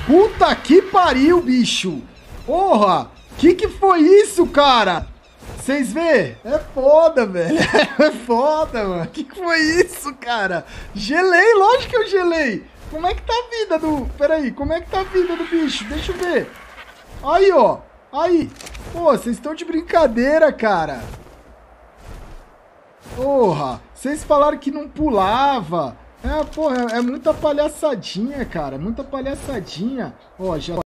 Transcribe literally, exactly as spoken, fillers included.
Puta que pariu, bicho. Porra. Que que foi isso, cara? Vocês vê? É foda, velho. É foda, mano. Que que foi isso, cara? Gelei, lógico que eu gelei. Como é que tá a vida do... Pera aí, como é que tá a vida do bicho? Deixa eu ver. Aí, ó. Aí. Pô, vocês estão de brincadeira, cara. Porra. Vocês falaram que não pulava. É, porra, é muita palhaçadinha, cara. Muita palhaçadinha. Ó, já...